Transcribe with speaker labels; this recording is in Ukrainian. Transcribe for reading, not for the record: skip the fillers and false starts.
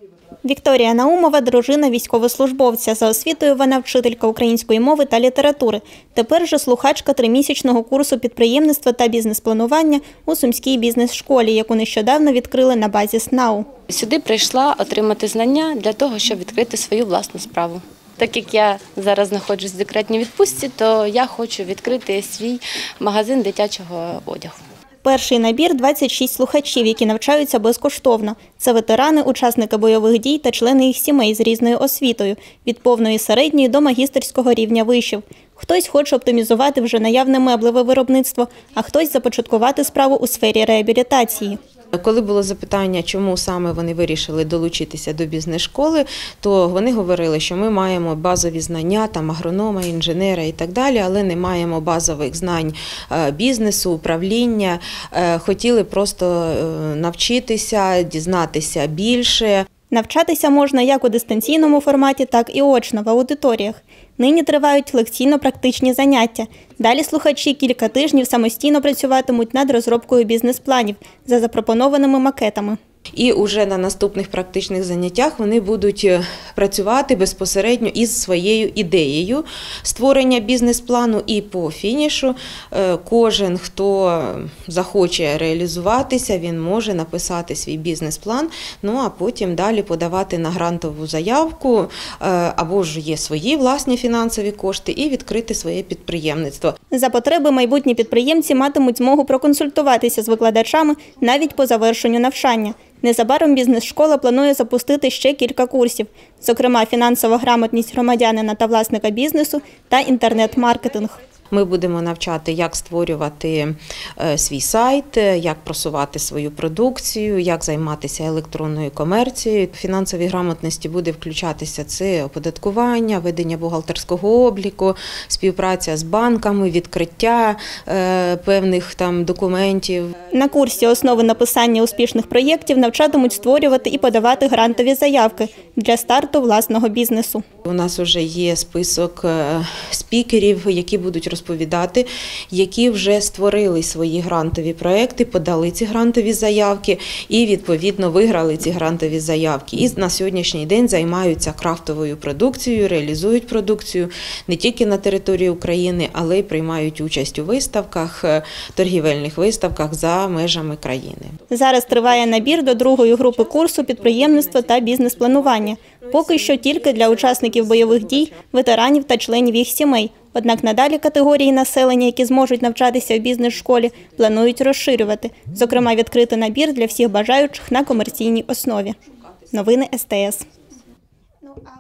Speaker 1: Вікторія Наумова – дружина військовослужбовця. За освітою вона вчителька української мови та літератури. Тепер же слухачка тримісячного курсу підприємництва та бізнес-планування у Сумській бізнес-школі, яку нещодавно відкрили на базі СНАУ.
Speaker 2: Сюди прийшла отримати знання для того, щоб відкрити свою власну справу. Так як я зараз знаходжусь в декретній відпустці, то я хочу відкрити свій магазин дитячого одягу.
Speaker 1: Перший набір – 26 слухачів, які навчаються безкоштовно. Це ветерани, учасники бойових дій та члени їх сімей з різною освітою – від повної середньої до магістерського рівня вишів. Хтось хоче оптимізувати вже наявне меблеве виробництво, а хтось започаткувати справу у сфері реабілітації.
Speaker 3: Коли було запитання, чому саме вони вирішили долучитися до бізнес-школи, то вони говорили, що ми маємо базові знання, там агронома, інженера і так далі, але не маємо базових знань бізнесу, управління. Хотіли просто навчитися, дізнатися більше.
Speaker 1: Навчатися можна як у дистанційному форматі, так і очно в аудиторіях. Нині тривають лекційно-практичні заняття. Далі слухачі кілька тижнів самостійно працюватимуть над розробкою бізнес-планів за запропонованими макетами.
Speaker 3: І вже на наступних практичних заняттях вони будуть працювати безпосередньо із своєю ідеєю створення бізнес-плану. І по фінішу кожен, хто захоче реалізуватися, він може написати свій бізнес-план, ну а потім далі подавати на грантову заявку, або ж є свої власні фінансові кошти і відкрити своє підприємництво.
Speaker 1: За потреби майбутні підприємці матимуть змогу проконсультуватися з викладачами навіть по завершенню навчання. Незабаром бізнес-школа планує запустити ще кілька курсів, зокрема фінансова грамотність громадянина та власника бізнесу та інтернет-маркетинг.
Speaker 3: Ми будемо навчати, як створювати свій сайт, як просувати свою продукцію, як займатися електронною комерцією. В фінансовій грамотності буде включатися це оподаткування, ведення бухгалтерського обліку, співпраця з банками, відкриття певних там документів.
Speaker 1: На курсі «Основи написання успішних проєктів» навчатимуть створювати і подавати грантові заявки для старту власного бізнесу.
Speaker 3: У нас вже є список спікерів, які будуть розповідати, які вже створили свої грантові проекти, подали ці грантові заявки і, відповідно, виграли ці грантові заявки. І на сьогоднішній день займаються крафтовою продукцією, реалізують продукцію не тільки на території України, але й приймають участь у виставках, торгівельних виставках за межами країни.
Speaker 1: Зараз триває набір до другої групи курсу підприємництва та бізнес-планування. Поки що тільки для учасників бойових дій, ветеранів та членів їх сімей. Однак надалі категорії населення, які зможуть навчатися в бізнес-школі, планують розширювати. Зокрема, відкрити набір для всіх бажаючих на комерційній основі. Новини СТС.